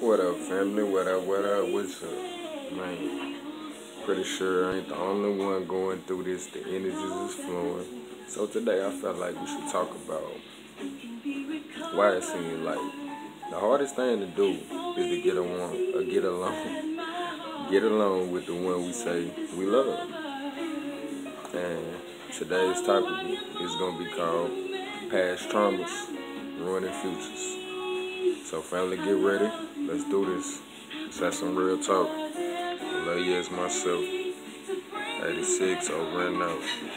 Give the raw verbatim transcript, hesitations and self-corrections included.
What up, family? What up, what up, what's up? Man, pretty sure I ain't the only one going through this. The energies is flowing. So today I felt like we should talk about why it seems like the hardest thing to do is to get along, or get along, get along with the one we say we love. And today's topic is gonna be called Past Traumas Ruining Futures. So family, get ready. Let's do this. Let's have some real talk. I love you as myself. eighty-six over and out.